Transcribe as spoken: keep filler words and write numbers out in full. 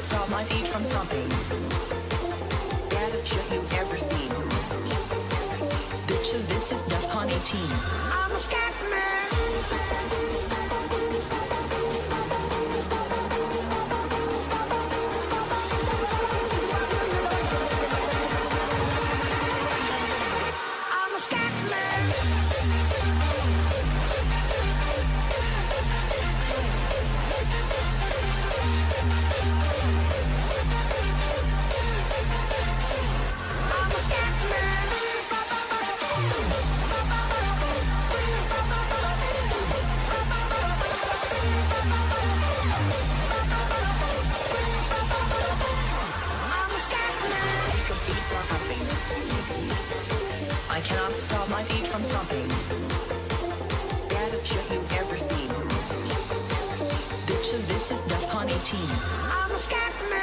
stop my feet from stomping. Baddest shit you've ever seen. Bitches, this is Defcon eighteen. I'm a scat man. I'm a scat man. I cannot stop my feet from stomping. Baddest shit you've ever seen. Bitches, this is Defcon eighteen. I'm a scat man.